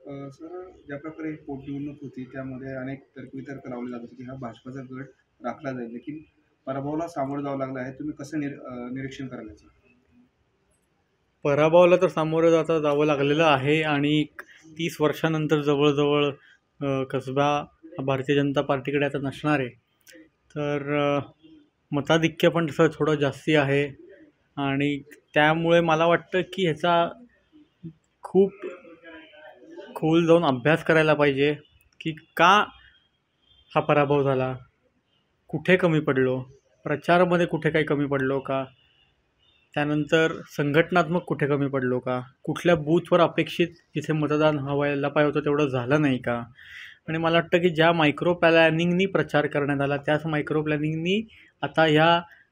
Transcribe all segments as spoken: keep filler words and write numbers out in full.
अ, sir ज्या प्रकारे पोटनिवडणूक होती त्यामध्ये अनेक तर्कवितर्क लावले जात होते की हा भाजपाचा गट राखला जाईल. लेकिन पराभवाला सामोरं जावं लागलं आहे. तुम्ही कसं निर अ, निरीक्षण कराल याचं? पराभवाला तर सामोरं जाता जावं लागलेलं आहे आणि तीस वर्षानंतर जवळ-जवळ अ, कसबा हा भारतीय जनता पार्टीकडे आता नसणार आहे. तर अ, मताधिक्य पण तसं थोडं जास्ती आहे आणि त्यामुळे मला वाटतं की ह्याचा खूप खोल जाऊन अभ्यास करायला पाहिजे की का हा पराभव झाला, कुठे कमी पडलो, प्रचारामध्ये कुठे काही कमी पडलो का, त्यानंतर संघटनात्मक कुठे कमी पडलो का, कुठल्या बूथवर अपेक्षित जिथे मतदान व्हायला पाहिजे होतं तेवढं झालं नाही का. आणि मला वाटतं की ज्या मायक्रो प्लॅनिंगनी प्रचार करण्यात आला त्याच मायक्रो प्लॅनिंगनी आता ह्या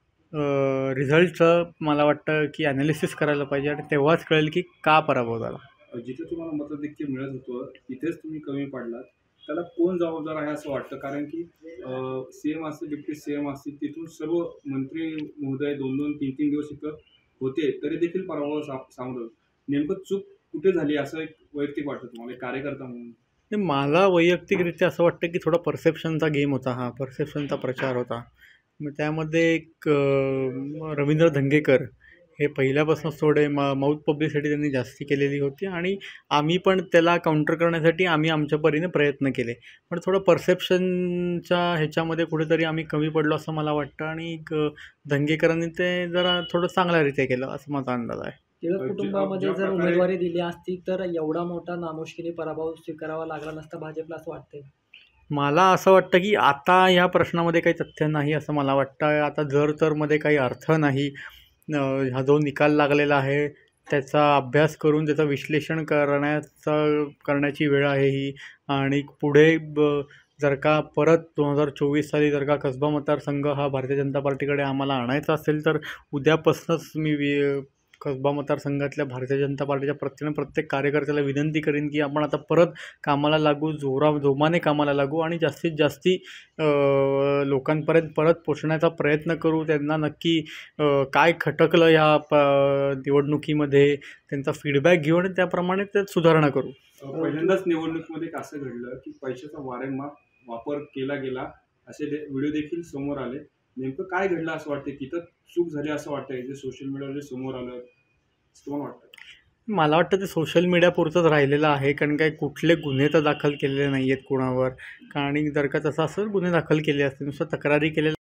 रिझल्टचं मला वाटतं की ॲनालिसिस करायला पाहिजे आणि तेव्हाच कळेल की का पराभव झाला. अ, जिथे तुम्हाला मतधिक्य मिळत होतं तिथेच तुम्ही कमी पडलात. त्याला कोण जबाबदार आहे असं वाटतं? कारण की सीएम असतील, डिप्टी सीएम असतील, तिथून सर्व मंत्री महोदय दोन दोन तीन तीन दिवस इथं होते, तरी देखील पराभव सा सामोरं. नेमकं चूक कुठे झाली असं एक वैयक्तिक वाटतं तुम्हाला एक कार्यकर्ता म्हणून? ते मला वैयक्तिकरित्या असं वाटतं की थोडा परसेप्शनचा गेम होता हा, परसेप्शनचा प्रचार होता. मग त्यामध्ये एक अ, रवींद्र धंगेकर हे पहिल्यापासूनच थोडे म माउथ पब्लिसिटी त्यांनी जास्ती केलेली होती आणि आम्ही पण त्याला काउंटर करण्यासाठी आम्ही आमच्या परीने प्रयत्न केले. पण थोडं परसेप्शनच्या ह्याच्यामध्ये कुठेतरी आम्ही कमी पडलो असं मला वाटतं आणि एक अ, धंगेकरांनी ते जरा थोडं चांगल्यारीत्या केलं असं माझा अंदाज आहे. टिळक अ, जे अ, कुटुंबामध्ये ज्या जर प्रकारे उमेदवारी दिली असती तर एवढा मोठा नामुष्कीने पराभव स्वीकारावा लागला नसता भाजपला असं वाटतंय. मला असं वाटतं की आता ह्या प्रश्नामध्ये काही तथ्य नाही असं मला वाटतं. आता जर तरमध्ये काही अर्थ नाही. अ, हा जो निकाल लागलेला आहे त्याचा अभ्यास करून त्याचं विश्लेषण करण्याचा करण्याची वेळ आहे ही. आणि पुढे ब जर का परत दोन हजार चोवीस साली जर का कसबा मतदारसंघ हा भारतीय जनता पार्टीकडे आम्हाला आणायचा असेल तर उद्यापासूनच मी वि कसबा मतदारसंघातल्या भारतीय जनता पार्टीच्या प्रत्येक प्रत्येक कार्यकर्त्याला विनंती करीन की आपण आता परत कामाला लागू, जोरा जोमाने कामाला लागू आणि जास्तीत जास्ती अ, लोकांपर्यंत परत पोचण्याचा प्रयत्न करू. त्यांना नक्की अ, काय खटकलं ह्या प निवडणुकीमध्ये त्यांचा फीडबॅक घेऊन त्याप्रमाणे त्यात सुधारणा करू. अ, पहिल्यांदाच निवडणुकीमध्ये एक असं घडलं की पैशाचा वारंवार वापर केला गेला असे दे व्हिडिओ देखील समोर आले. नेमकं काय घडलं असं वाटतंय? तिथं चूक झाली असं वाटतंय जे सोशल मीडियावर जे समोर आलं, असं तुम्हाला वाटतं? मला वाटतं ते सोशल मीडियापुरतंच राहिलेलं आहे कारण काही कुठले गुन्हे तर दाखल केलेले नाही आहेत कुणावर. आणि जर का तसं असेल गुन्हे दाखल केले असते, नुसतं तक्रारी केलेल्या